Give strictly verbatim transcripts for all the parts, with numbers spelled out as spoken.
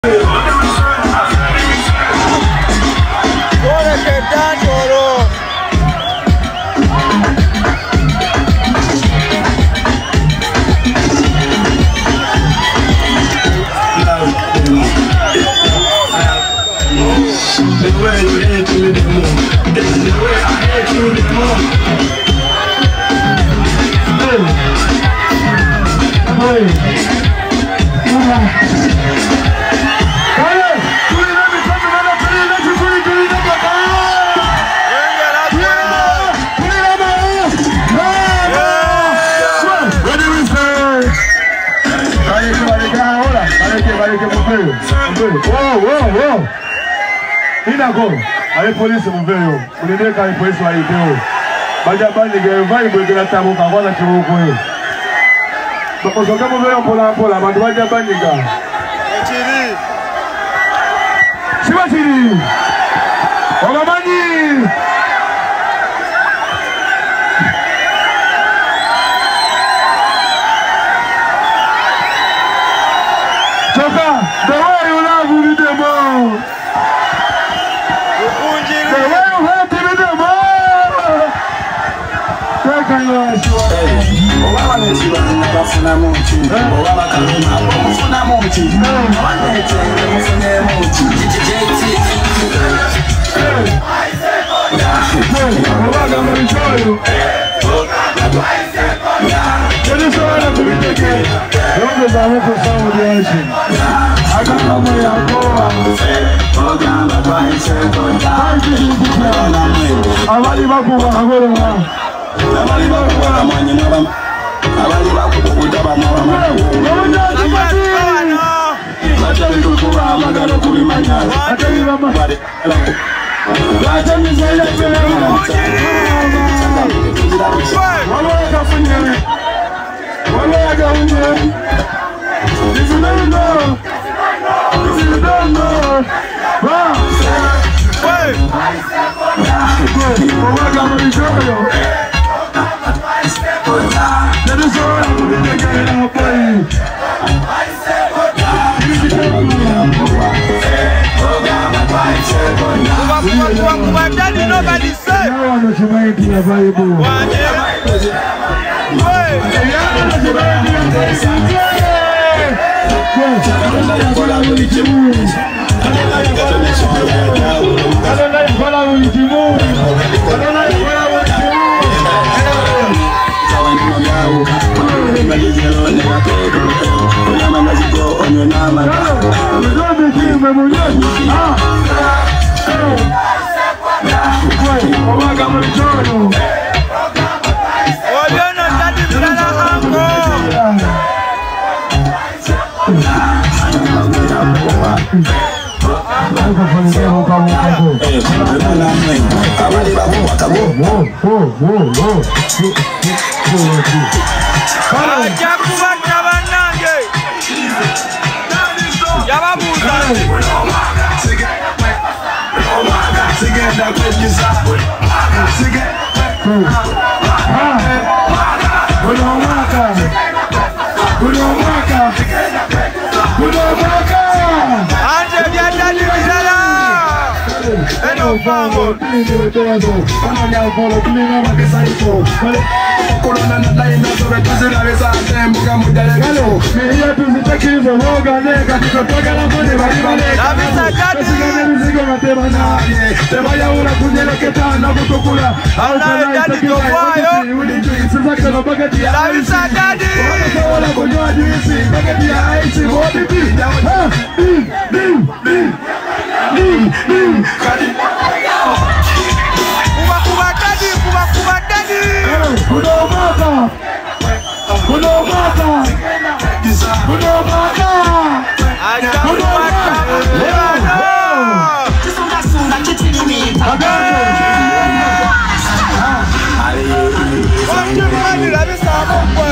Wow, wow, wow. Inago, ale polisi mveyo. Unideka ale polisi wa ideo. Baja bani ge vai bwe na tamu ka kwana chiruko yo. Bako soka mveyo pola pola bantu baja bani ga. Chiri. Shiba chiri. Ogamani. Choka, the way you love me the more. The way you hate me the more. Choka you are sure. Owa ne siwa na funa monchi. Owa bakaluma funa monchi. Owa ne tene funa monchi. Owa ga mo show you. This is all I'm going to get. Don't go down for some of the action. I got no way I'll go out. I'm not even going to go around. I'm not even going to go around. I'm not even going to go What I got in here? If you don't know, if you don't know, wow. Hey! What I got in here? That is all I'm going to get out for you. Nobody say. No one knows you might be available. Vamos, lindo todo. Vamos ya por lo que me va a pasar esto. Corona na laina sobre tu cerveza, tempo que muito legal. Me ia tu se aqui no logo nega, tu toca na mão de vai valer. La visa cade. Se sigo na te bana. Te vaya una puñera que está na botocula. Ala ya ni to guayo. Se saca no paquete. La visa cade. Hola coño a dice, paquete ahí se va de ti. Ah, dim, dim, dim. Dim, dim. Kuba kuba dadi, kuba kuba dadi. Kudo mata, kudo mata, kudo mata. Aja kudo mata. Kisunda sunda chichini mita. Wanje mani la bisa mokwe.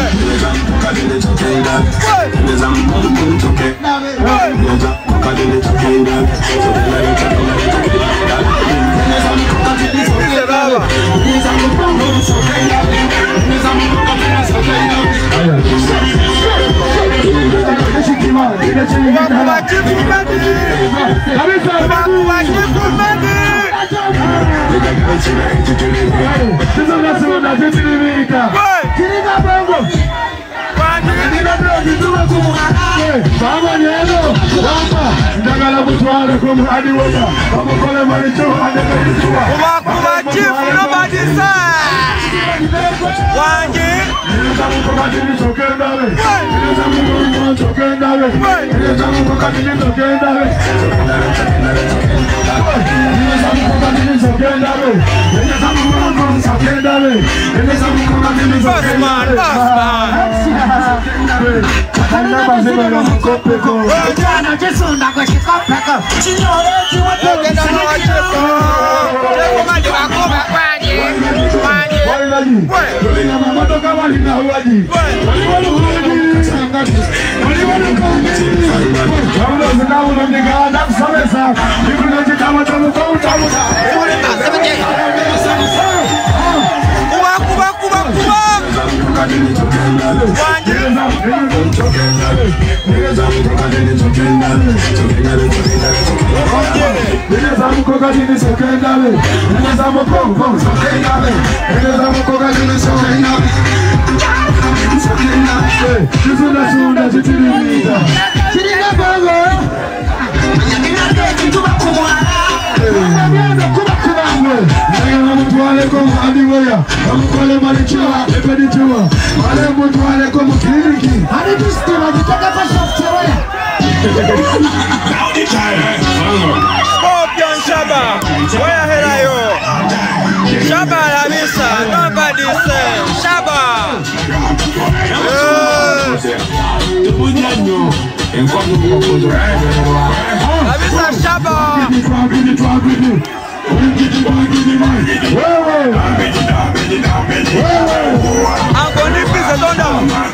What? kabisa sasa unasema na sisi ni vita kirika bongo Baba Nyeno, Baba, ndagala kutwala kumhadi wona, Baba kole manicho andekaitua. Kuba chief nobody say. Wangi. Nileza mkokatini sokendawe. Nileza mkokatini sokendawe. Nileza mkokatini sokendawe. Nileza mkokatini sokendawe. Nileza mkokatini sokendawe. Nileza mkokatini sokendawe. Jana Jesu ndakashikopeko chinyoleti wapo Ogenda na wachifu. Cheko mandi wakoma kwani. Kwani. Wali na mamoto kama lina huaji. Wali wali huaji. Wali wali huaji. Kama zinamu na mniga na kusamesa. Nikuna jitama tamu kwa utamu. Ule masemeje. Kuba kuba kuba kuba. Wangi. Nileza mkokatini sokendale. Nileza mkokatini sokendale. Nileza mkokatini sokendale. Jisuna sunda jitirimita. Chirika bongo Nyakina tuba kumwana Nyakina kuba kumangwe. Nyakina mtuwale komu adiwaya. Mkole malichua, epedichua. Male mtuwale komu kliniki. Hadi tustima jitaka pa software Scorpion Shaba. Where hela yo? Shaba Labisa. Nobody say. Shaba. Labisa Shaba. Angoni pisa donda.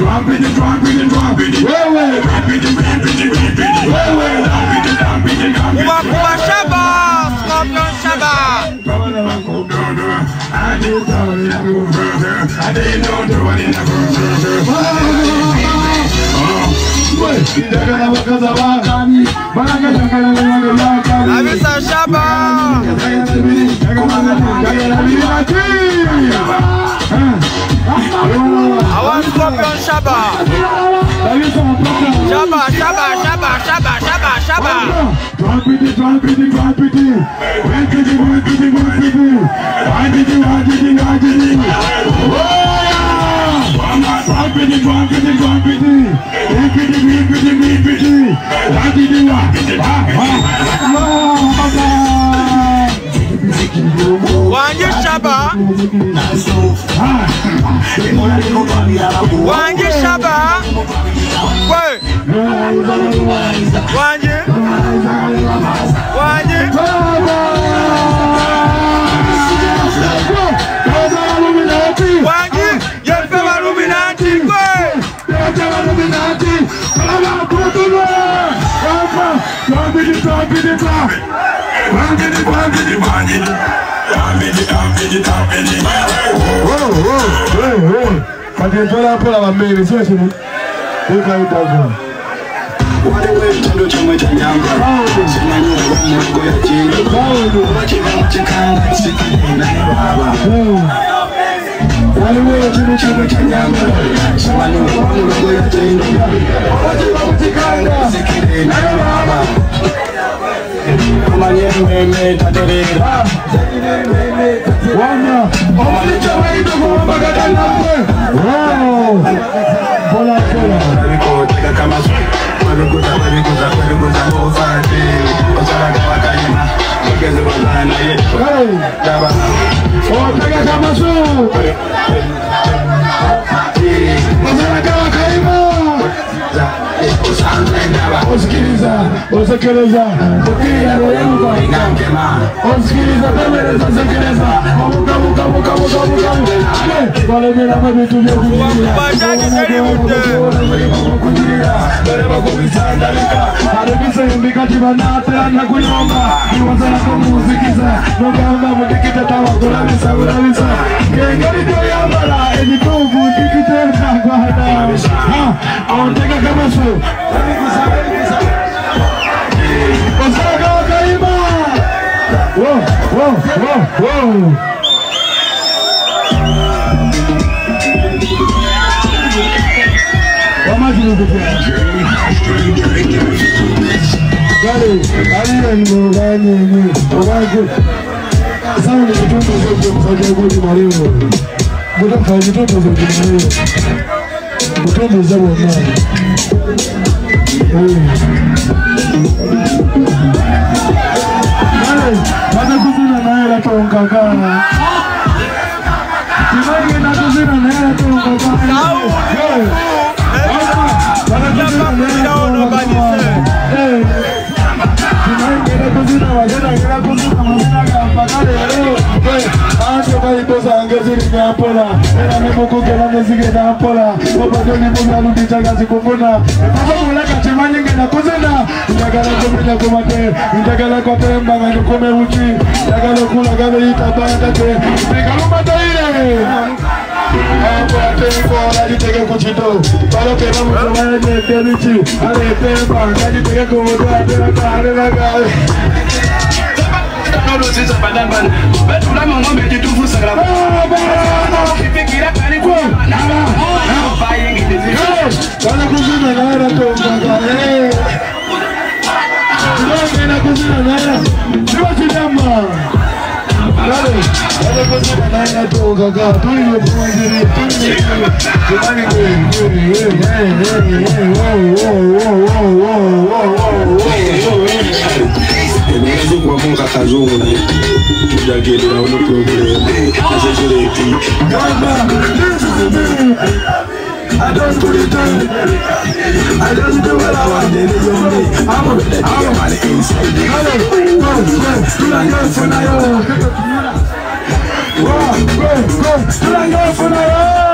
Kuba kuba Shaba. Scorpion Shaba. Labisa Shaba. I want Scorpion Shaba. Shaba, Shaba, Shaba, Shaba, Shaba, Shaba. Drop it, drop it, drop it. Wait it, wait it, wait it. Wind it, wind it, wind it. Drop it, drop it, drop it. Wait it, wait it, wait it. Wind it, wind it. Wangi Shaba. Wangi Shaba. Wait. Wangi. Wangi. Wangi. Yefema Illuminati. Wait. Katietola hapo la mambele, sio simu. Ika itazo. Wale wetu chomwe cha nyamba. Sina nyumba mwango ya chini. Wachika mchikanga sikina baba. Wale wetu chomwe cha nyamba. Sina nyumba mwango ya chini. Wachika mchikanga sikina baba. Kama nyembe taterera. Wana, omali chawe ndo kwa magada nawe. Wow. Bola bola. Tika kama su. Walikuza walikuza walikuza mofati. Osara kwa kanyama. Mkeze wazana yetu. Hey. Daba. Oh, taka kama su. Osara kwa kanyama. Osikiliza, osikiliza, ukia roho osikiliza, temeleza, osikiliza, muka muka muka muka muka muka. Wale mera mabitu vya kujiria. Kubajani teri ute. Bereba kubisanda lika. Haribisa yumbika chibana tera na kunyomba. Iwazana kumusikiza. Nogamba mudikita tawa kulabisa kulabisa. Kengari kwa yambala. Editovu dikite na kwa hada. Ha, aonteka kama su. Osaka Whoa, whoa, whoa. How much is it? Got it. I didn't know. I didn't know. Oh, good. Someone is doing something for the body, Mario. But I'm trying to do something. But I'm the one now. Mana kuzina naela tonga kana. Timai na kuzina naela tonga kana. Hey. Mana kuzina naela tonga kana. Hey. Timai na kuzina wazena na kuzina wazena kapakale leo. Hey. Ancho kai tosa angezini nyapola. Era mimoko kela nezige nyapola. Oba ni mwana ludicha gazi kumbona. Papa mulaka timani ngena kuzina. Ndagala kumenya kumate. Ndagala kwa temba ngani kume uchi. Ndagala kula gabe itabanda te. Ndagala mataire. Amo atenko ajitege kuchito. Palo kema mtumane telichi. Ale temba ajitege kumoto adela kare lagawe. No sisa bandan betu la mo ngombe tufu sagra fikira kani ko na na buying it is wala kuzina naira to ngale ndio na kuzina naira ndio chidama wale wale kuzina naira to gaga tu ile kuanzia jamani wewe Ebenzi kwa munga kazungu tujagele na uno problem azejireti I don't do it. I just do what I want. I'm a bit of money inside. Go, go, go for now. Go, go, go, go for now.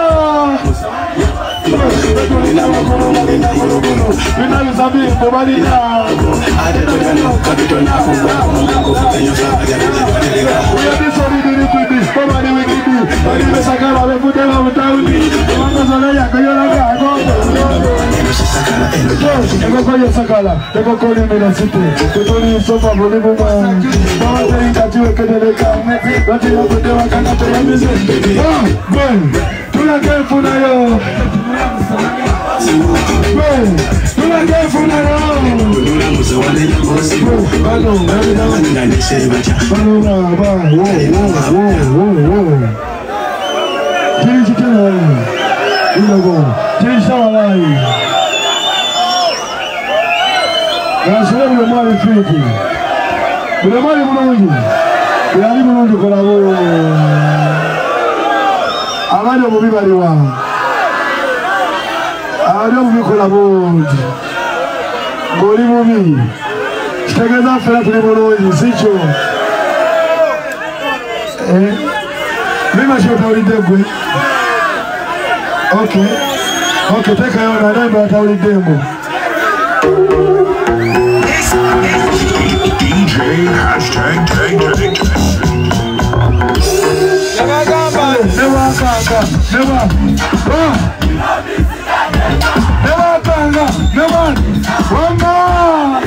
Abana mubi bali wa abana mubi kolabodi ngoli mubi tegeza fera tuli bolonyi sicho eh mima shota ulidegwe okay okay teka yona namba taulidemo D J hashtag tag tag tag. Never kanga, never. Never kanga, never. Mama.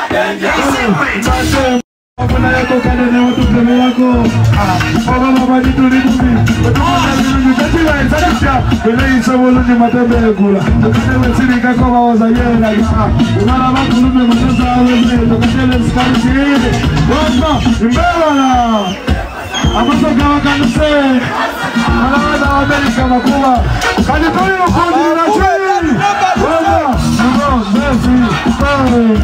Kuna yako kana na watu kama yako. Baba baba ni tulibubi. Tatiwa isanisha. Bila isabolo ni matembe kula. Tukisema siri kako mawaza yeye na gisa. Unala watu nume mtoza wewe. Tukisema skari siri. Mama, mbele. Amasoka wakanuse. Malawada wa Amerika makubwa. Kanitoni nukundi na chini. Wama, nuno, Messi, sorry.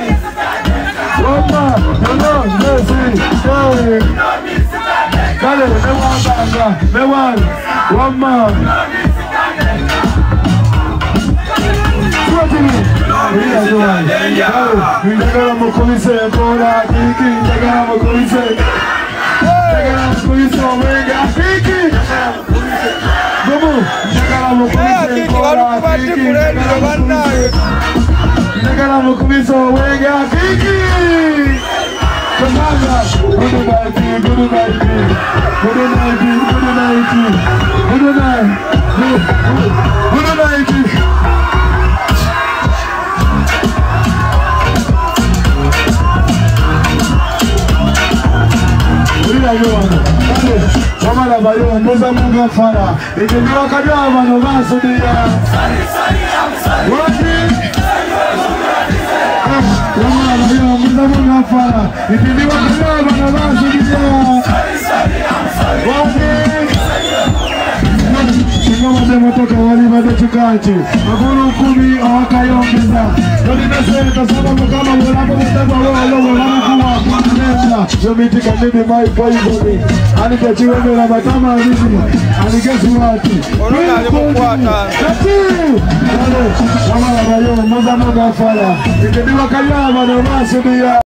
Wama, nuno, Messi, sorry. Kale, mewa banga, mewa, wama. Swatini. Iya doa. Kale, ndagala mukumise kora, kiki, ndagala mukumise. Ndagala mukumise omega, kiki. Gomu, ndagala mukumise kora, kiki, ndagala mukumise. Ndagala mukumise omega, kiki. Kamanga, good night, good night, good night, good night, good night, good night. Good yona. Wamala bayo muza munga fara. Ikiwa kadwa bano basudia. Wati. Wamala bayo muza munga fara. Ikiwa kadwa bano basudia. Wati. Kama mtoto wali bado chikachi makuru kumi awakayongeza ndio nasema sababu kama walapo mtego wao wao wanakuwa kuendelea jomiti kanini mai poizoni ani kachiwe na matama hivi ani kesi watu Corona alipokuata tatu wale kama wao moza moja fala ndio kama na masudia